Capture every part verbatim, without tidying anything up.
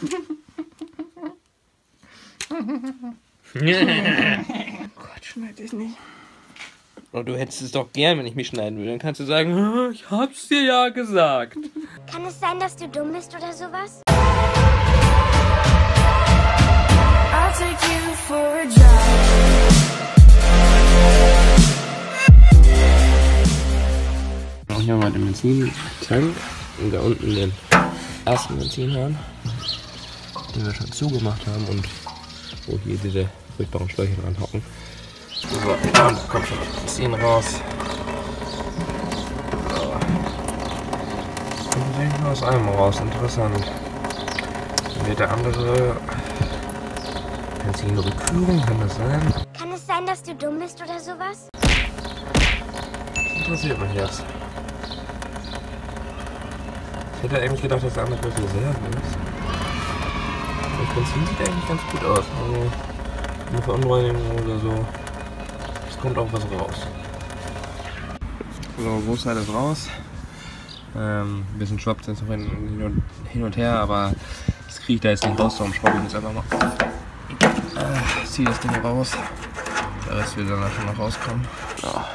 Gott, schneid dich nicht. Oh, du hättest es doch gern, wenn ich mich schneiden will. Dann kannst du sagen, ich hab's dir ja gesagt. Kann es sein, dass du dumm bist oder sowas? I'll take you for a drive. Auch hier mal den Benzintank und da unten den ersten Benzinhahn, den wir schon zugemacht haben und wo hier diese furchtbaren Schläuche dran hocken. So, und da kommt schon das Benzin raus. So. Kommt eigentlich nur aus einem raus, interessant. Dann wird der andere Benzinrückführung, kann das sein? Kann es sein, dass du dumm bist oder sowas? Das interessiert mich jetzt. Ich hätte eigentlich gedacht, dass der andere für Reserve ist. Das Benzin sieht eigentlich ganz gut aus. Also eine Verunreinigung oder so. Es kommt auch was raus. So, Großteil ist raus. Ähm, ein bisschen schwappt jetzt noch hin, hin und her, aber das kriege ich da jetzt nicht raus, darum schraube ich jetzt einfach mal. Äh, ziehe das Ding raus. Der Rest wird dann schon noch rauskommen. Ja.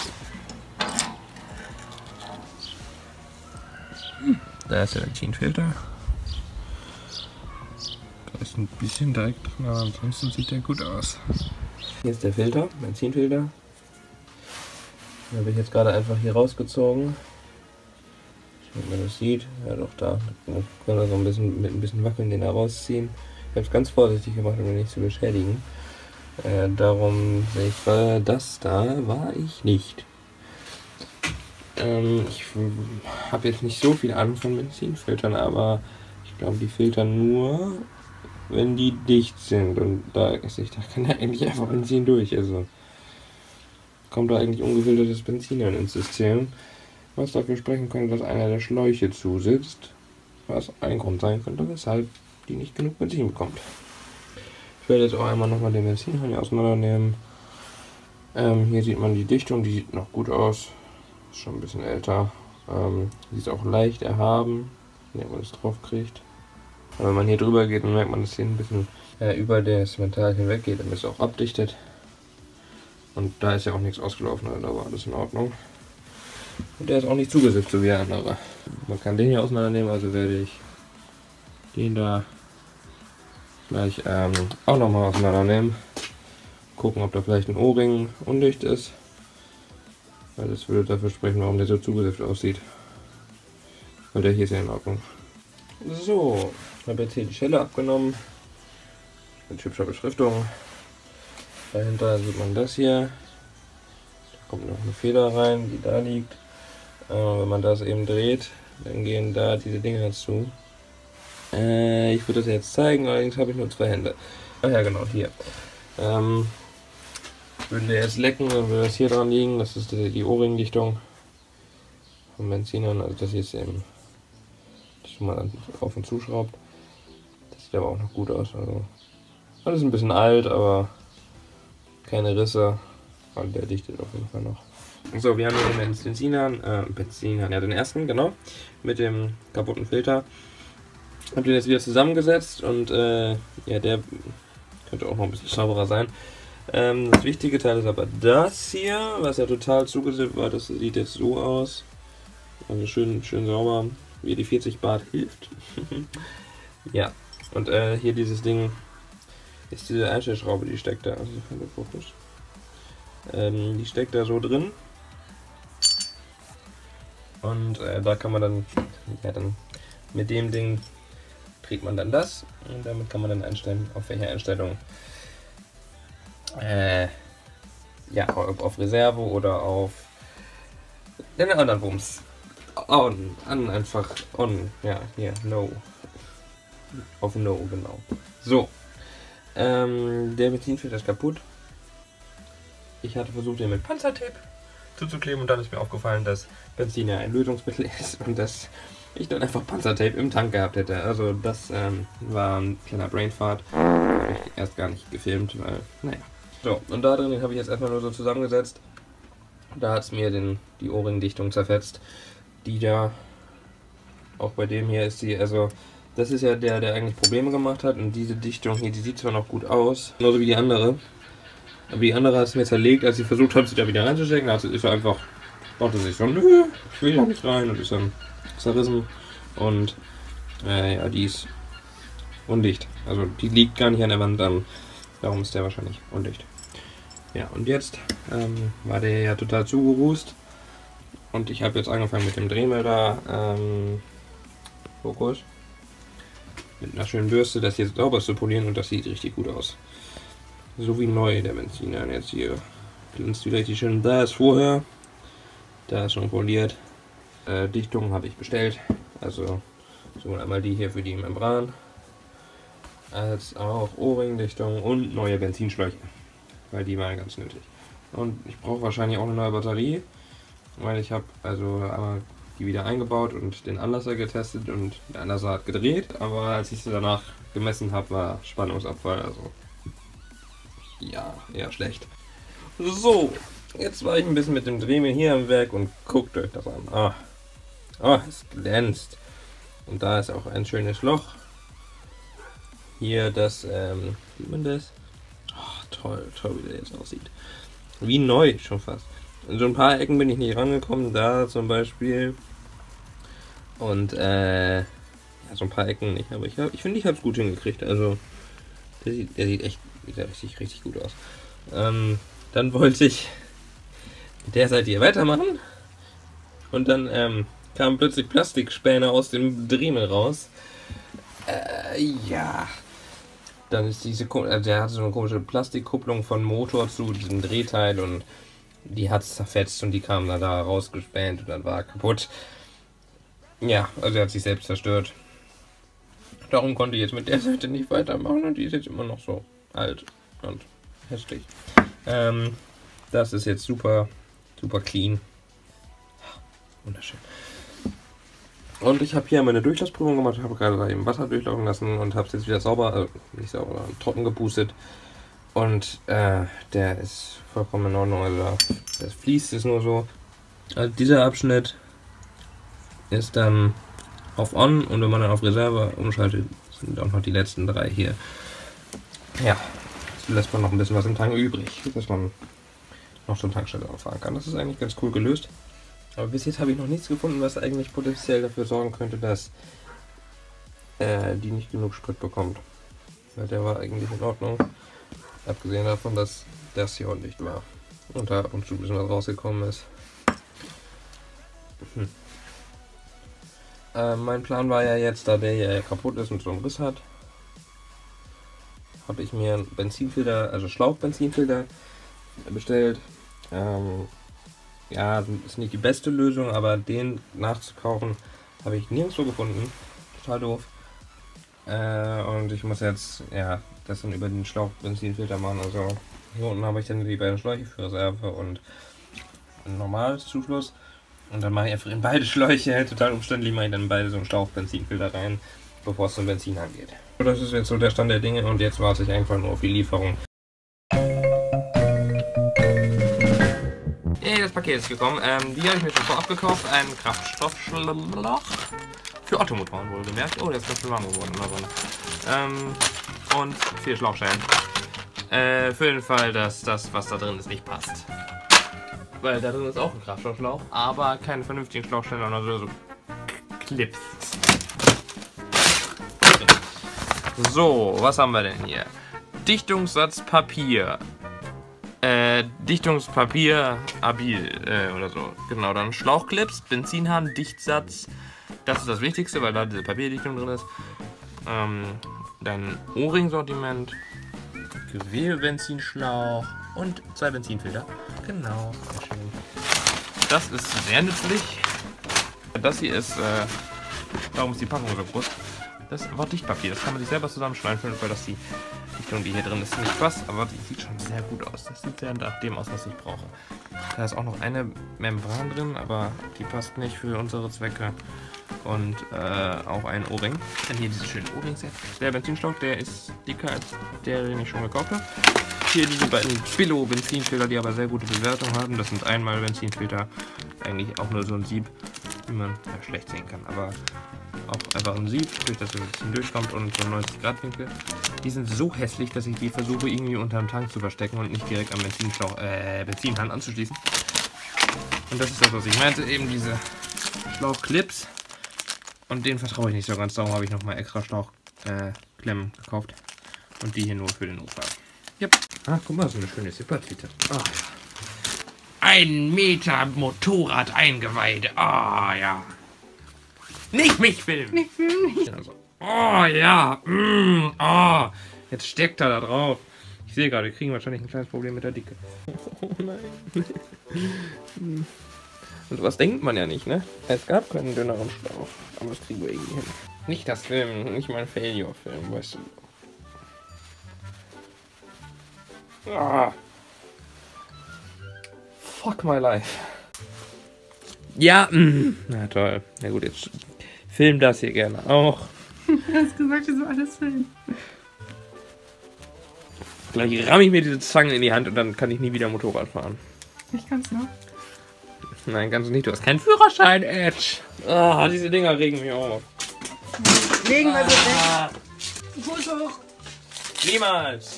Da ist der Benzinfilter. Da ist ein bisschen Dreck drin, aber ansonsten sieht der gut aus. Hier ist der Filter, Benzinfilter. Den habe ich jetzt gerade einfach hier rausgezogen. Wenn man das sieht, ja doch da. Da kann man so ein bisschen mit ein bisschen Wackeln den da rausziehen. Ich habe es ganz vorsichtig gemacht, um ihn nicht zu beschädigen. Äh, darum sehe ich, weil das da war ich nicht. Ähm, ich habe jetzt nicht so viel Ahnung von Benzinfiltern, aber ich glaube, die filtern nur, wenn die dicht sind. Und da, ist, da kann ja eigentlich einfach Benzin durch. Also kommt da eigentlich ungefiltertes Benzin ins System. Was dafür sprechen könnte, dass einer der Schläuche zusitzt. Was ein Grund sein könnte, weshalb die nicht genug Benzin bekommt. Ich werde jetzt auch einmal nochmal den Benzinhahn hier auseinandernehmen. Ähm, hier sieht man die Dichtung, die sieht noch gut aus. Ist schon ein bisschen älter. Ähm, die ist auch leicht erhaben, wenn man das drauf kriegt. Aber wenn man hier drüber geht, dann merkt man, dass hier ein bisschen äh, über das Metall hinweg geht, damit es auch abdichtet. Und da ist ja auch nichts ausgelaufen, also da war alles in Ordnung. Und der ist auch nicht zugesifft, so wie der andere. Man kann den hier auseinandernehmen, also werde ich den da gleich ähm, auch nochmal auseinandernehmen. Gucken, ob da vielleicht ein O-Ring undicht ist. Weil das würde dafür sprechen, warum der so zugesifft aussieht. Weil der hier ist ja in Ordnung. So, ich habe jetzt hier die Schelle abgenommen. Mit hübscher Beschriftung. Dahinter sieht man das hier. Da kommt noch eine Feder rein, die da liegt. Äh, wenn man das eben dreht, dann gehen da diese Dinger zu. Äh, ich würde das jetzt zeigen, allerdings habe ich nur zwei Hände. Ach ja, genau, hier. Ähm, würden wir jetzt lecken, dann würde das hier dran liegen. Das ist die, die O-Ring-Dichtung von Benzinern. Also das hier ist eben, das man dann auf und zuschraubt. Das sieht aber auch noch gut aus. Also alles ein bisschen alt, aber keine Risse. Und der dichtet auf jeden Fall noch. So, wir haben hier den Benzinhahn, äh, Benzinhahn, ja den ersten, genau, mit dem kaputten Filter. Hab den jetzt wieder zusammengesetzt und äh, ja, der könnte auch noch ein bisschen sauberer sein. Ähm, das wichtige Teil ist aber das hier, was ja total zugesippt war. Das sieht jetzt so aus. Also schön, schön sauber, wie die vierzig Bart hilft. Ja, und äh, hier dieses Ding ist diese Einstellschraube, die steckt da, also von der Fokus. Ähm, die steckt da so drin. Und äh, da kann man dann, ja dann mit dem Ding dreht man dann das und damit kann man dann einstellen, auf welche Einstellung, äh, ja, ob auf Reserve oder auf den anderen Bums. On, an einfach, on, ja, hier, no. Auf no, genau. So, ähm, der Benzinfilter ist kaputt. Ich hatte versucht, den mit Panzertape zuzukleben und dann ist mir aufgefallen, dass Benzin ja ein Lösungsmittel ist und dass ich dann einfach Panzertape im Tank gehabt hätte. Also das ähm, war ein kleiner Brainfart. Habe ich erst gar nicht gefilmt, weil, naja. So, und da drin habe ich jetzt erstmal nur so zusammengesetzt. Da hat es mir den, die O-Ring-Dichtung zerfetzt. Die da, auch bei dem hier ist sie, also Das ist ja der, der eigentlich Probleme gemacht hat. Und diese Dichtung hier, die sieht zwar noch gut aus, genauso wie die andere. Aber die andere hat es mir zerlegt, als ich versucht habe, sie da wieder reinzustecken. Also ist er einfach, dachte sich so, nö, ich will da nicht rein und ist dann zerrissen. Und äh, ja, die ist undicht. Also die liegt gar nicht an der Wand an. Darum ist der wahrscheinlich undicht. Ja, und jetzt ähm, war der ja total zugerußt. Und ich habe jetzt angefangen mit dem Drehmelder ähm, Fokus. Mit einer schönen Bürste, das jetzt sauber zu polieren und das sieht richtig gut aus. So wie neu der Benziner. Jetzt hier glänzt wieder richtig schön. Da ist vorher. Da ist schon poliert. Äh, Dichtung habe ich bestellt. Also so einmal die hier für die Membran. Als auch O-Ring-Dichtung und neue Benzinschläuche. Weil die waren ganz nötig. Und ich brauche wahrscheinlich auch eine neue Batterie. Weil ich habe also einmal die wieder eingebaut und den Anlasser getestet und der Anlasser hat gedreht. Aber als ich sie danach gemessen habe, war Spannungsabfall. Also ja, eher schlecht. So, jetzt war ich ein bisschen mit dem Drehmehl hier am Werk und guckt euch das an. Ah, ah, es glänzt. Und da ist auch ein schönes Loch. Hier das, ähm, sieht man das? Oh, toll, toll, wie der jetzt aussieht. Wie neu schon fast. In so ein paar Ecken bin ich nicht rangekommen, da zum Beispiel. Und, äh, ja, so ein paar Ecken nicht. Aber ich, hab, ich finde, ich habe es gut hingekriegt. Also, der sieht, der sieht echt wieder richtig, richtig gut aus. Ähm, dann wollte ich mit der Seite hier weitermachen. Und dann, ähm, kamen plötzlich Plastikspäne aus dem Dremel raus. Äh, ja. Dann ist diese, also der hatte so eine komische Plastikkupplung von Motor zu diesem Drehteil und die hat es zerfetzt und die kam dann da rausgespänt und dann war er kaputt. Ja, also er hat sich selbst zerstört. Darum konnte ich jetzt mit der Seite nicht weitermachen und die ist jetzt immer noch so alt und hässlich. Ähm, das ist jetzt super, super clean. Wunderschön. Und ich habe hier meine Durchlassprüfung gemacht, habe gerade eben Wasser durchlaufen lassen und habe es jetzt wieder sauber, also nicht sauber, trocken gepustet. Und äh, der ist vollkommen in Ordnung, also das fließt ist nur so. Also dieser Abschnitt ist dann auf On und wenn man dann auf Reserve umschaltet, sind auch noch die letzten drei hier. Ja, jetzt lässt man noch ein bisschen was im Tank übrig, dass man noch zur Tankstelle fahren kann. Das ist eigentlich ganz cool gelöst. Aber bis jetzt habe ich noch nichts gefunden, was eigentlich potenziell dafür sorgen könnte, dass äh, die nicht genug Sprit bekommt. Weil der war eigentlich in Ordnung. Abgesehen davon, dass das hier undicht war. Und da ab und zu ein bisschen was rausgekommen ist. Hm. Äh, mein Plan war ja jetzt, da der hier kaputt ist und so einen Riss hat, habe ich mir einen Benzinfilter, also Schlauchbenzinfilter bestellt. Ähm, Ja, ist nicht die beste Lösung, aber den nachzukaufen habe ich nirgendwo gefunden. Total doof. Äh, und ich muss jetzt, ja, das dann über den Schlauchbenzinfilter machen. Also hier unten habe ich dann die beiden Schläuche für Reserve und ein normales Zufluss. Und dann mache ich einfach in beide Schläuche, total umständlich, mache ich dann beide so einen Schlauchbenzinfilter rein, bevor es zum Benzin angeht. Das ist jetzt so der Stand der Dinge und jetzt warte ich einfach nur auf die Lieferung. Das Paket ist gekommen. Ähm, die habe ich mir schon vorab gekauft. Ein Kraftstoffschlauch für Ottomotoren wohlgemerkt. Oh, der ist ganz schön warm geworden. Ähm, und vier Schlauchstellen. Äh, für den Fall, dass das, was da drin ist, nicht passt. Weil da drin ist auch ein Kraftstoffschlauch, aber keine vernünftigen Schlauchstellen, sondern so Clips. So, was haben wir denn hier? Dichtungssatz Papier. Äh, Dichtungspapier, Abil äh, oder so. Genau, dann Schlauchclips, Benzinhahn, Dichtsatz. Das ist das Wichtigste, weil da diese Papierdichtung drin ist. Ähm, dann O-Ring-Sortiment, Gewebebenzinschlauch und zwei Benzinfilter. Genau, sehr schön. Das ist sehr nützlich. Das hier ist, äh, warum ist die Packung so groß? Das ist einfach Dichtpapier. Das kann man sich selber zusammenschneiden, weil das die Dichtung, die hier drin ist, nicht passt, aber die sieht schon sehr gut aus. Das sieht sehr nach dem aus, was ich brauche. Da ist auch noch eine Membran drin, aber die passt nicht für unsere Zwecke. Und äh, auch ein O-Ring. Dann hier diese schönen O-Rings. Der Benzinschlauch, der ist dicker als der, den ich schon gekauft habe. Hier diese beiden Billo-Benzinfilter, die aber sehr gute Bewertung haben. Das sind einmal Benzinfilter, eigentlich auch nur so ein Sieb. wie man ja, schlecht sehen kann, aber auch einfach sieht, durch das er ein bisschen durchkommt und so neunzig Grad Winkel. Die sind so hässlich, dass ich die versuche irgendwie unterm Tank zu verstecken und nicht direkt am Benzinschlauch, äh, Benzinhahn anzuschließen. Und das ist das, was ich meinte, eben diese Schlauchclips. Und denen vertraue ich nicht so ganz, darum habe ich nochmal extra Schlauchklemmen äh, gekauft. Und die hier nur für den Notfall. Yep. Ah, guck mal, so eine schöne Zippertüte. Oh, ja. Ein Meter Motorrad-Eingeweide. Ah, oh, ja. Nicht mich filmen. Nicht filmen. Also, oh, ja. Mm, oh. Jetzt steckt er da drauf. Ich sehe gerade, wir kriegen wahrscheinlich ein kleines Problem mit der Dicke. Oh nein. Und was denkt man ja nicht, ne? Es gab keinen dünneren Schlauch. Aber das kriegen wir irgendwie hin. Nicht das Filmen, nicht mein Failure-Film, weißt du. Ah. Fuck my life. Ja, mh. Na toll. Na gut, jetzt film das hier gerne auch. Du hast gesagt, wir sollen alles filmen. Gleich ramme ich mir diese Zange in die Hand und dann kann ich nie wieder Motorrad fahren. Ich kann's noch. Nein, kannst du nicht. Du hast keinen Führerschein, Edge. Ah, diese Dinger regen mich auf. Legen wir so weg. Fuß hoch. Niemals.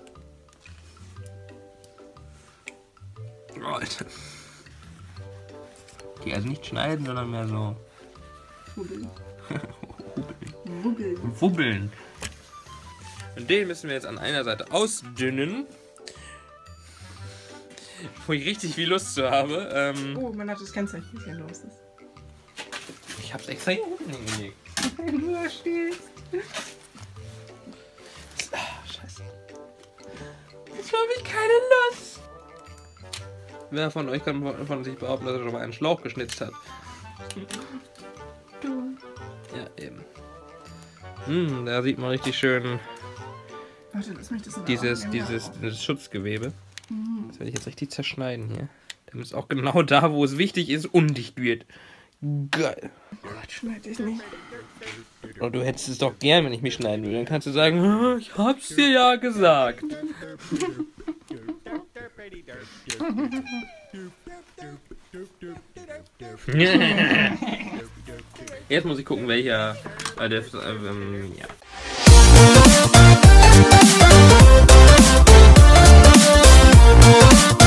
Oh, Alter. Die also nicht schneiden, sondern mehr so... Wubbeln. Wubbeln. Wubbeln. Und den müssen wir jetzt an einer Seite ausdünnen. Wo ich richtig viel Lust zu habe. Ähm, oh, man hat das Kennzeichen, wie viel los ist. Ich hab's extra hier unten hingelegt. Wenn du da stehst. Ah, scheiße. Jetzt habe ich keine Lust. Wer von euch kann von sich behaupten, dass er schon mal einen Schlauch geschnitzt hat? Du. Ja, eben. Hm, da sieht man richtig schön Warte, lass mich das in dieses, Augen dieses, nehmen. dieses Schutzgewebe. Mhm. Das werde ich jetzt richtig zerschneiden hier. Damit es auch genau da, wo es wichtig ist, undicht wird. Geil. Gott, schneid dich nicht. Und du hättest es doch gern, wenn ich mich schneiden würde. Dann kannst du sagen, ich hab's dir ja gesagt. Jetzt muss ich gucken, welcher... Äh, der, ähm, ja.